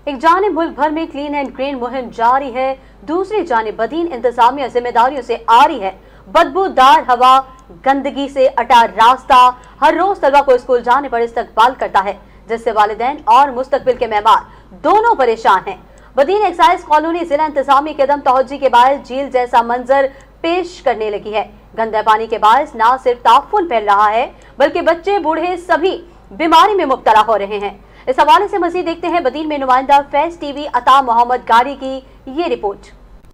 एक जानिब मुल्क भर में क्लीन एंड ग्रीन मुहिम जारी है, दूसरी जानिब बदीन इंतजामिया जिम्मेदारियों से आ रही है। बदबूदार हवा, गंदगी से अटा रास्ता हर रोज तलबा को स्कूल जाने पर इस्तकबाल करता है, जिससे वालिदैन और मुस्तकबिल के मेहमान दोनों परेशान हैं। बदीन एक्साइज कॉलोनी जिला इंतजामी के अदम तवज्जुही के बायस झील जैसा मंजर पेश करने लगी है। गंदे पानी के बायस न सिर्फ ताफुन फैल रहा है, बल्कि बच्चे बूढ़े सभी बीमारी में मुब्तला हो रहे हैं। इस हवाले से मजीद देखते हैं बदीन में नुमाइंदा फैज टीवी अता मोहम्मद गारी की ये रिपोर्ट।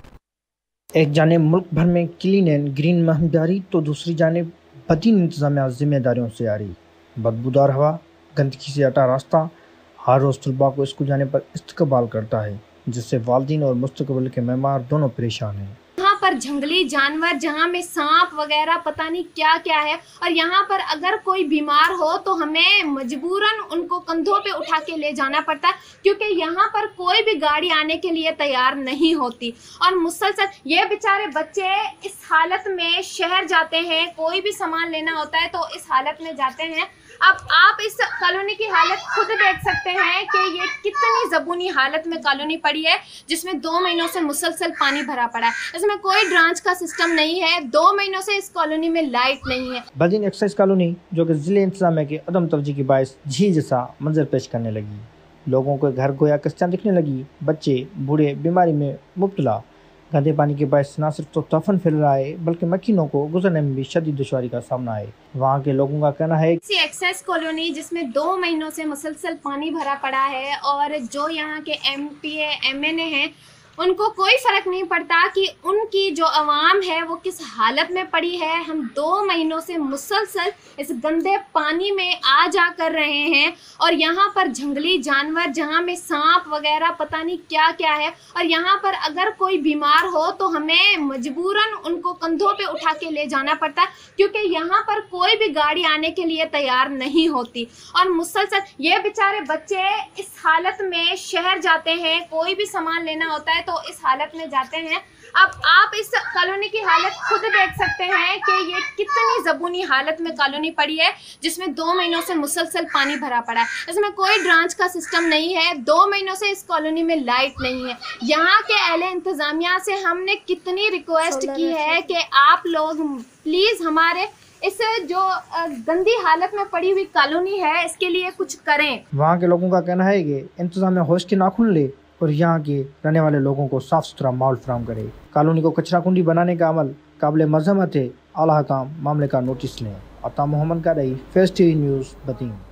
एक जानिब मुल्क भर में क्लीन एंड ग्रीन मुहिम जारी तो दूसरी जानिब बदीन इंतजामिया जिम्मेदारियों से आ रही। बदबूदार हवा, गंदगी से अटा रास्ता हर रोज़ तलबा को स्कूल जाने पर इस्तकबाल करता है, जिससे वालिदैन और मुस्तकबिल के मेहमान दोनों परेशान हैं। यहाँ पर जंगली जानवर, जहाँ में सांप वगैरह पता नहीं क्या क्या है, और यहाँ पर अगर कोई बीमार हो तो हमें मजबूरन उनको कंधों पे उठा के ले जाना पड़ता है, क्योंकि यहाँ पर कोई भी गाड़ी आने के लिए तैयार नहीं होती। और मुसलसल ये बेचारे बच्चे इस हालत में शहर जाते हैं, कोई भी सामान लेना होता है तो इस हालत में जाते हैं। अब आप इस कॉलोनी की हालत खुद देख सकते हैं कि ये कितनी ज़बूनी हालत में कॉलोनी पड़ी है, जिसमें 2 महीनों से मुसलसल पानी भरा पड़ा है। इसमें कोई ड्रांच का सिस्टम नहीं है, 2 महीनों से इस कॉलोनी में लाइट नहीं है। बदीन एक्साइज कॉलोनी जो कि जिले इंतजामिया के अदम तवज्जुही के बायस झील जैसा मंजर पेश करने लगी, लोगों को घर गोया कस्तियाँ दिखने लगी, बच्चे बूढ़े बीमारी में मुब्तला। गंदे पानी के बायस न सिर्फ तो ताफन फैल रहा है, बल्कि मक्खियों को गुजरने में भी शदीद दुश्वारी का सामना है। वहाँ के लोगों का कहना है कि एक्सेस कॉलोनी जिसमें 2 महीनों से मुसलसल पानी भरा पड़ा है, और जो यहाँ के MPA MNA हैं उनको कोई फ़र्क नहीं पड़ता कि उनकी जो आवाम है वो किस हालत में पड़ी है। हम 2 महीनों से मुसलसल इस गंदे पानी में आ जा कर रहे हैं, और यहाँ पर जंगली जानवर, जहाँ में सांप वगैरह पता नहीं क्या क्या है, और यहाँ पर अगर कोई बीमार हो तो हमें मजबूरन उनको कंधों पे उठा के ले जाना पड़ता है, क्योंकि यहाँ पर कोई भी गाड़ी आने के लिए तैयार नहीं होती। और मुसलसल ये बेचारे बच्चे इस हालत में शहर जाते हैं, कोई भी सामान लेना होता है तो इस हालत में जाते हैं। अब आप इस कॉलोनी की हालत खुद देख सकते हैं कि ये कितनी ज़बूनी हालत में कॉलोनी पड़ी है, जिसमें 2 महीनों से मुसलसल पानी भरा पड़ा है। इसमें कोई ड्रांच का सिस्टम नहीं है, 2 महीनों से इस कॉलोनी में लाइट नहीं है। यहाँ के अहले इंतज़ामिया से हमने कितनी रिक्वेस्ट की है कि आप लोग प्लीज़ हमारे इस जो गंदी हालत में पड़ी हुई कॉलोनी है इसके लिए कुछ करें। वहाँ के लोगों का कहना है कि इंतजामिया होश के नाखून ले और यहाँ के रहने वाले लोगों को साफ सुथरा माहौल फराहम करे। कॉलोनी को कचरा कुंडी बनाने का अमल काबिल मज़म्मत है, आला हकाम मामले का नोटिस लें। अता मोहम्मद गारी, फैज टीवी न्यूज़, बदीन।